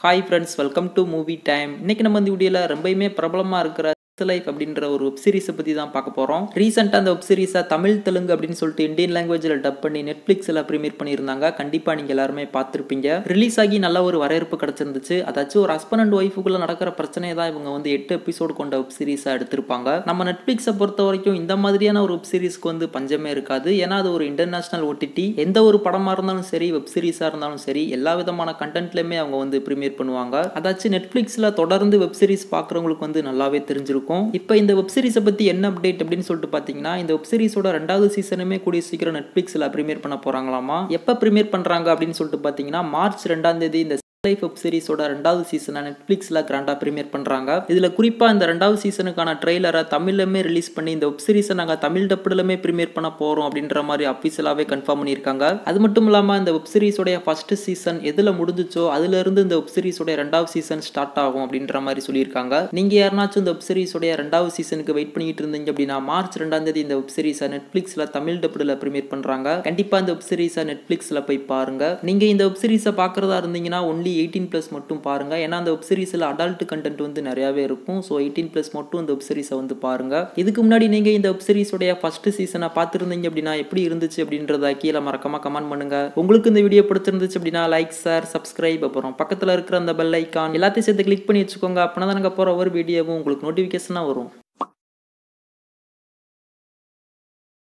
Hi friends, welcome to movie time. இன்னைக்கு நம்ம இந்த வீடியோல ரொம்பவுமே பிரபலமா இருக்கிற லைஃப் அப்படின்ற ஒரு வெப் சீரிஸை பத்தி தான் பார்க்க போறோம். ரீசெண்டா அந்த வெப் சீரிஸை தமிழ் தெலுங்கு அப்படின்னு சொல்லிட்டு இந்தியன் லாங்குவேஜ்ல டப் பண்ணி நெட்ஃபிளிக்ஸ்ல பிரீமியர் பண்ணியிருந்தாங்க. கண்டிப்பா நீங்க எல்லாருமே பார்த்திருப்பீங்க. ரிலீஸ் ஆகி நல்ல ஒரு வரவேற்பு கிடைச்சிருந்துச்சு. அதாச்சும் ஒரு ஹஸ்பண்ட் அண்ட் ஒய்ஃபுக்குள்ள நடக்கிற பிரச்சனையை தான் இவங்க 8 எபிசோடு கொண்ட வெப் சீரிஸா எடுத்திருப்பாங்க. நம்ம நெட்ஃபிளிக்ஸை பொறுத்த வரைக்கும் இந்த மாதிரியான ஒரு வெப் சீரிஸ்க்கு பஞ்சமே இருக்காது. ஏன்னா அது ஒரு இன்டர்நேஷனல் OTT. எந்த ஒரு படமா இருந்தாலும் சரி, வெப் சீரிஸா இருந்தாலும் சரி, எல்லா விதமான கண்டென்ட்லயுமே அவங்க பிரீமியர் பண்ணுவாங்க. அதாச்சும் நெட்ஃபிளிக்ஸ்ல தொடர்ந்து வெப் சீரிஸ் பாக்குறவங்களுக்கு நல்லாவே தெரிஞ்சிருக்கும். இப்போ இந்த வெப் சீரிஸை பத்தி என்ன அப்டேட் அப்படின்னு சொல்லிட்டு பாத்தீங்கன்னா, இந்த வெப் சீரிஸோட 2வது சீசனுமே கூடிய சீக்கிரம் நெட்ஃபிளிக்ஸ்ல பிரீமியர் பண்ண போறாங்களாமா. எப்ப பிரீமியர் பண்றாங்க அப்படின்னு சொல்லிட்டு பாத்தீங்கன்னா, மார்ச் 2ஆம் தேதி இந்த லைஃப் வெப் சீரிஸோட 2வது சீசனை நெட்ஃபிளிக்ஸ்ல கிராண்டா பிரீமியர் பண்றாங்க. இதுல குறிப்பா இந்த 2வது சீசனுக்கான ட்ரெய்லரை தமிழ்லமே ரிலீஸ் பண்ணி இந்த வெப் சீரிஸை நாங்க தமிழ் டப்புலமே பிரீமியர் பண்ண போறோம் அப்படின்ற மாதிரி அபிஷியலாவே கன்ஃபார்ம் பண்ணியிருக்காங்க. அது மட்டும் இல்லாம இந்த வெப் சீரிஸோட ஃபர்ஸ்ட் சீசன் எதுல முடிஞ்சுச்சோ அதுல இருந்து இந்த வெப் சீரிஸோட 2வது சீசன் ஸ்டார்ட் ஆகும் அப்படின்ற மாதிரி சொல்லியிருக்காங்க. நீங்க யாருனாச்சும் இந்த வெப் சீரிஸோட 2வது சீசனுக்கு வெயிட் பண்ணிட்டு இருந்தீங்க அப்படின்னா, மார்ச் 2ஆம் தேதி இந்த வெப் சீரிஸை நெட்ஃபிளிக்ஸ்ல தமிழ் டப்புல பிரீமியர் பண்றாங்க. கண்டிப்பா இந்த வெப் சீரிஸை நெட்ஃபிளிக்ஸ்ல போய் பாருங்க. நீங்க இந்த வெப் சீரிஸை பாக்குறதா இருந்தீங்கன்னா ஒன்லி 18+ மட்டும் பாருங்க. ஏன்னா அந்த வெப் சீரிஸ்ல அடல்ட் கண்டென்ட் நிறையவே இருக்கும். ஸோ 18+ மட்டும் இந்த வெப் சீரிஸை பாருங்க. இதுக்கு முன்னாடி நீங்க இந்த வெப் சீரிஸோட ஃபர்ஸ்ட் சீசனை பார்த்துருந்தீங்க அப்படின்னா எப்படி இருந்துச்சு அப்படின்றத கீழே மறக்காம கமெண்ட் பண்ணுங்க. உங்களுக்கு இந்த வீடியோ பிடிச்சிருந்துச்சு அப்படின்னா லைக், ஷேர், சப்ஸ்கிரைப், அப்புறம் பக்கத்தில் இருக்கிற அந்த பெல் ஐக்கான் எல்லாத்தையும் சேர்த்து கிளிக் பண்ணி வச்சுக்கோங்க. அப்படின்னா நாங்கள் போற ஒவ்வொரு வீடியோவும் உங்களுக்கு நோட்டிஃபிகேஷனாக வரும்.